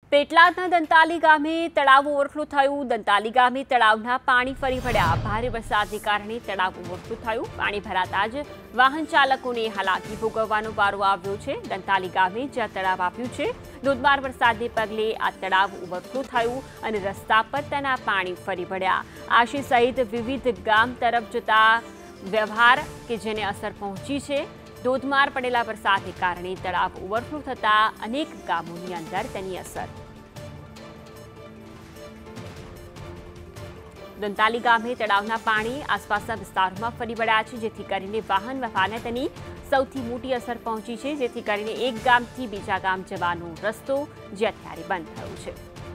પેટલાદના દંતાલી ગામે તળાવ ઓવરફ્લો થયું। દંતાલી ગામે તળાવના પાણી ફરી વળ્યા। ભારે વરસાદને કારણે તળાવ ઓવરફ્લો થયું। પાણી ભરાતા જ વાહન ચાલકોને હાલાકી ભોગવવાનો વારો આવ્યો છે। દંતાલી ગામે જ્યાં તળાવ આવ્યું છે, ધોધમાર વરસાદને પગલે આ તળાવ ઓવરફ્લો થયું અને રસ્તા પર તેના પાણી ફરી વળ્યા। આશી સહિત વિવિધ ગામ તરફ જતા વ્યવહાર કે જેને અસર પહોંચી છે। ધોધમાર પડેલા વરસાદને કારણે તળાવ ઓવરફ્લો થતા અનેક ગામોની અંદર તેની અસર। દંતાલી ગામે તળાવના પાણી આસપાસના વિસ્તારોમાં ફરી વળ્યા છે, જેથી કરીને વાહન વ્યવહારને તેની સૌથી મોટી અસર પહોંચી છે, જેથી કરીને એક ગામથી બીજા ગામ જવાનો રસ્તો જે અત્યારે બંધ થયો છે।